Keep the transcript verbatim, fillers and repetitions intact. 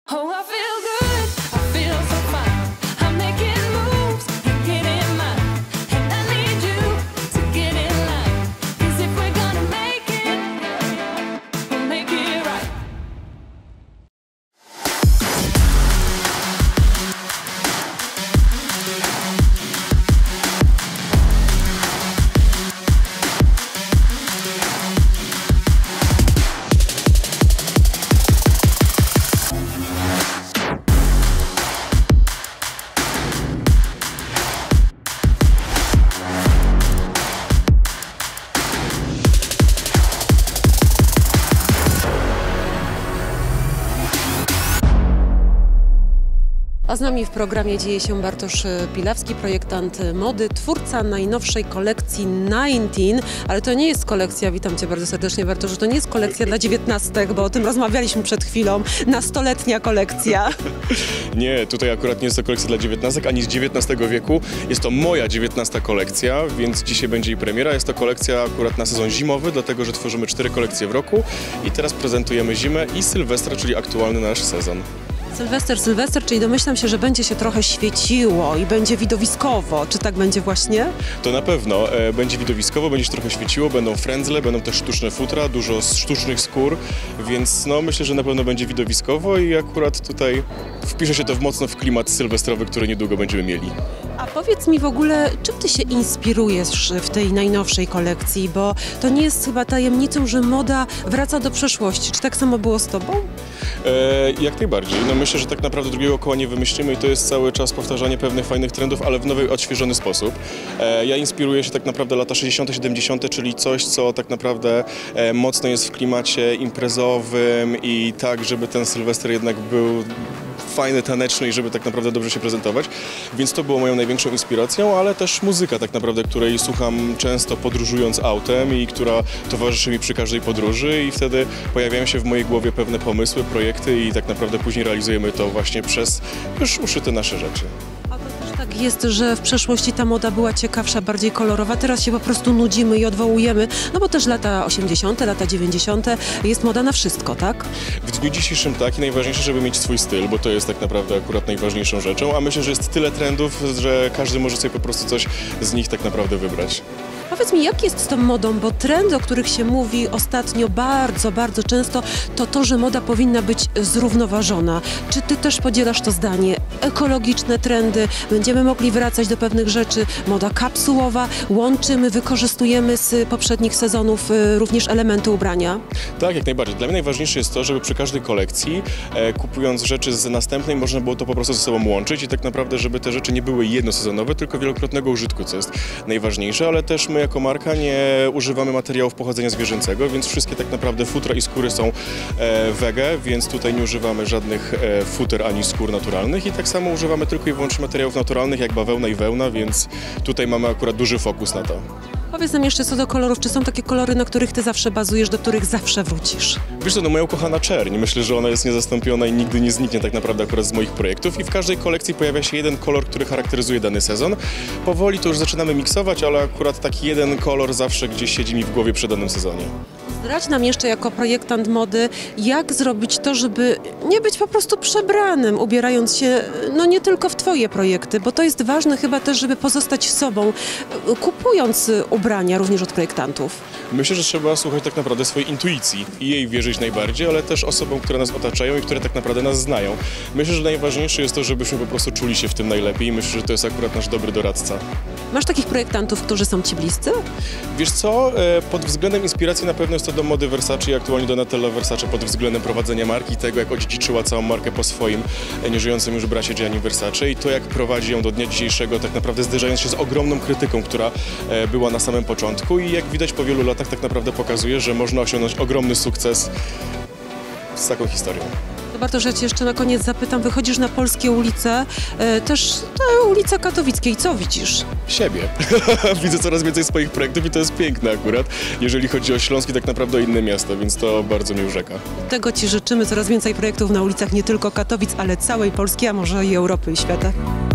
Oh, I feel good, I feel so fine. I'm making moves and getting mine. And I need you to get in line. 'Cause if we're gonna make it, we'll make it right. A z nami w programie dzieje się Bartosz Pilawski, projektant mody, twórca najnowszej kolekcji dziewiętnaście, ale to nie jest kolekcja, witam Cię bardzo serdecznie Bartoszu, to nie jest kolekcja dla dziewiętnastek, bo o tym rozmawialiśmy przed chwilą, nastoletnia kolekcja. Nie, tutaj akurat nie jest to kolekcja dla dziewiętnastek, ani z dziewiętnastego wieku. Jest to moja dziewiętnasta kolekcja, więc dzisiaj będzie jej premiera. Jest to kolekcja akurat na sezon zimowy, dlatego że tworzymy cztery kolekcje w roku i teraz prezentujemy zimę i Sylwestra, czyli aktualny nasz sezon. Sylwester, Sylwester, czyli domyślam się, że będzie się trochę świeciło i będzie widowiskowo. Czy tak będzie właśnie? To na pewno. E, będzie widowiskowo, będzie się trochę świeciło, będą frędzle, będą też sztuczne futra, dużo sztucznych skór, więc no myślę, że na pewno będzie widowiskowo i akurat tutaj wpisze się to w mocno w klimat sylwestrowy, który niedługo będziemy mieli. A powiedz mi w ogóle, czym Ty się inspirujesz w tej najnowszej kolekcji, bo to nie jest chyba tajemnicą, że moda wraca do przeszłości. Czy tak samo było z Tobą? E, jak najbardziej. No myślę, że tak naprawdę drugiego koła nie wymyślimy i to jest cały czas powtarzanie pewnych fajnych trendów, ale w nowy, odświeżony sposób. E, ja inspiruję się tak naprawdę lata sześćdziesiąte, siedemdziesiąte, czyli coś, co tak naprawdę e, mocno jest w klimacie imprezowym i tak, żeby ten Sylwester jednak był fajny, taneczny i żeby tak naprawdę dobrze się prezentować. Więc to było moją największą inspiracją, ale też muzyka tak naprawdę, której słucham często podróżując autem i która towarzyszy mi przy każdej podróży i wtedy pojawiają się w mojej głowie pewne pomysły, projekty i tak naprawdę później realizujemy to właśnie przez już uszyte nasze rzeczy. Tak jest, że w przeszłości ta moda była ciekawsza, bardziej kolorowa, teraz się po prostu nudzimy i odwołujemy, no bo też lata osiemdziesiąte, lata dziewięćdziesiąte jest moda na wszystko, tak? W dniu dzisiejszym tak i najważniejsze, żeby mieć swój styl, bo to jest tak naprawdę akurat najważniejszą rzeczą, a myślę, że jest tyle trendów, że każdy może sobie po prostu coś z nich tak naprawdę wybrać. Powiedz mi, jak jest z tą modą, bo trendy, o których się mówi ostatnio bardzo, bardzo często, to to, że moda powinna być zrównoważona. Czy Ty też podzielasz to zdanie? Ekologiczne trendy, będziemy mogli wracać do pewnych rzeczy, moda kapsułowa, łączymy, wykorzystujemy z poprzednich sezonów również elementy ubrania? Tak, jak najbardziej. Dla mnie najważniejsze jest to, żeby przy każdej kolekcji, e, kupując rzeczy z następnej, można było to po prostu ze sobą łączyć i tak naprawdę, żeby te rzeczy nie były jednosezonowe, tylko wielokrotnego użytku, co jest najważniejsze, ale też my jako marka nie używamy materiałów pochodzenia zwierzęcego, więc wszystkie tak naprawdę futra i skóry są e, wege, więc tutaj nie używamy żadnych e, futer ani skór naturalnych i tak samo używamy tylko i wyłącznie materiałów naturalnych jak bawełna i wełna, więc tutaj mamy akurat duży fokus na to. Powiedz nam jeszcze co do kolorów, czy są takie kolory, na których Ty zawsze bazujesz, do których zawsze wrócisz? Wiesz co, no moja ukochana czerń, myślę, że ona jest niezastąpiona i nigdy nie zniknie tak naprawdę akurat z moich projektów i w każdej kolekcji pojawia się jeden kolor, który charakteryzuje dany sezon. Powoli to już zaczynamy miksować, ale akurat taki jeden kolor zawsze gdzieś siedzi mi w głowie przy danym sezonie. Zdradź nam jeszcze jako projektant mody, jak zrobić to, żeby nie być po prostu przebranym, ubierając się no nie tylko w Twoje projekty, bo to jest ważne chyba też, żeby pozostać sobą, kupując ubrania również od projektantów. Myślę, że trzeba słuchać tak naprawdę swojej intuicji i jej wierzyć najbardziej, ale też osobom, które nas otaczają i które tak naprawdę nas znają. Myślę, że najważniejsze jest to, żebyśmy po prostu czuli się w tym najlepiej i myślę, że to jest akurat nasz dobry doradca. Masz takich projektantów, którzy są Ci bliscy? Wiesz co, pod względem inspiracji na pewno jest to do mody Versace i aktualnie Donatella Versace pod względem prowadzenia marki, tego jak odziedziczyła całą markę po swoim nieżyjącym już bracie Gianni Versace i to jak prowadzi ją do dnia dzisiejszego, tak naprawdę zderzając się z ogromną krytyką, która była na samym początku i jak widać po wielu latach tak naprawdę pokazuje, że można osiągnąć ogromny sukces z taką historią. To Bartosz, ja Cię jeszcze na koniec zapytam, wychodzisz na polskie ulice, e, też te ulice katowickie i co widzisz? Siebie. Widzę coraz więcej swoich projektów i to jest piękne akurat, jeżeli chodzi o Śląsk i tak naprawdę o inne miasta, więc to bardzo mnie urzeka. Tego Ci życzymy, coraz więcej projektów na ulicach nie tylko Katowic, ale całej Polski, a może i Europy i świata.